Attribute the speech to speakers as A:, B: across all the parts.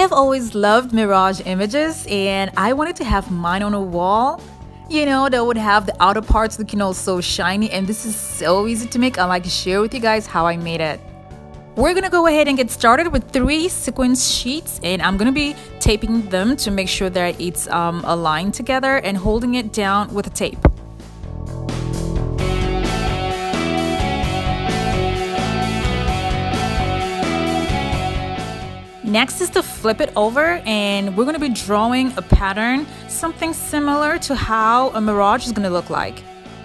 A: have always loved Mirage images, and I wanted to have mine on a wall, you know, that would have the outer parts looking all so shiny, and this is so easy to make. I'd like to share with you guys how I made it. We're gonna go ahead and get started with 3 sequence sheets, and I'm gonna be taping them to make sure that it's aligned together and holding it down with a tape. Next is to flip it over, and we're going to be drawing a pattern, something similar to how a Mirage is going to look like.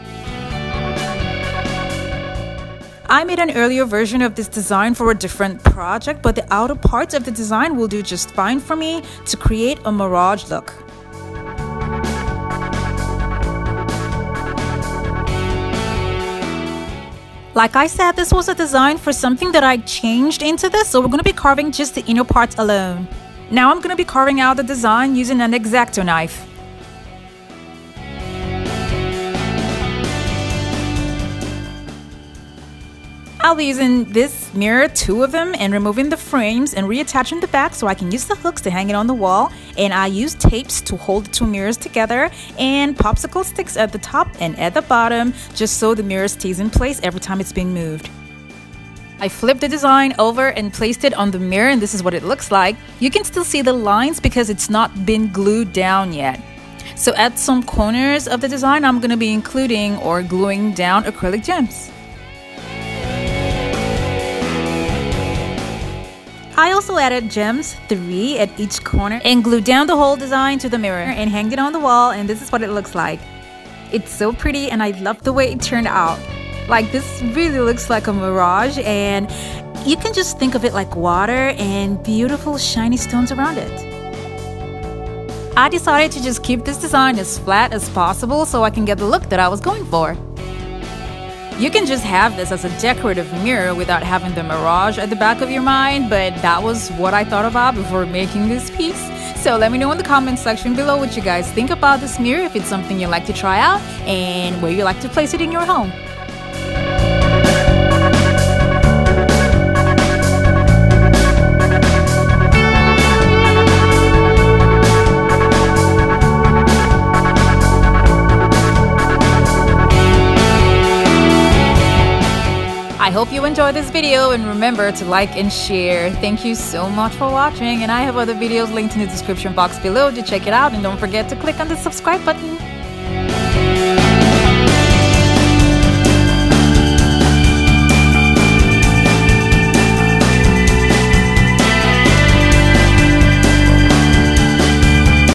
A: I made an earlier version of this design for a different project, but the outer parts of the design will do just fine for me to create a Mirage look. Like I said, this was a design for something that I changed into this, so we're going to be carving just the inner parts alone. Now I'm going to be carving out the design using an X-Acto knife. I'll be using this mirror, 2 of them, and removing the frames and reattaching the back so I can use the hooks to hang it on the wall. And I use tapes to hold the 2 mirrors together, and popsicle sticks at the top and at the bottom, just so the mirror stays in place every time it's being moved. I flipped the design over and placed it on the mirror, and this is what it looks like. You can still see the lines because it's not been glued down yet. So at some corners of the design, I'm going to be including or gluing down acrylic gems. I also added gems, 3 at each corner, and glued down the whole design to the mirror and hanged it on the wall, and this is what it looks like. It's so pretty, and I love the way it turned out. Like, this really looks like a mirage, and you can just think of it like water and beautiful shiny stones around it. I decided to just keep this design as flat as possible so I can get the look that I was going for. You can just have this as a decorative mirror without having the Mirage at the back of your mind, but that was what I thought about before making this piece. So let me know in the comment section below what you guys think about this mirror, if it's something you'd like to try out, and where you like to place it in your home. I hope you enjoyed this video, and remember to like and share. Thank you so much for watching, and I have other videos linked in the description box below to check it out, and don't forget to click on the subscribe button.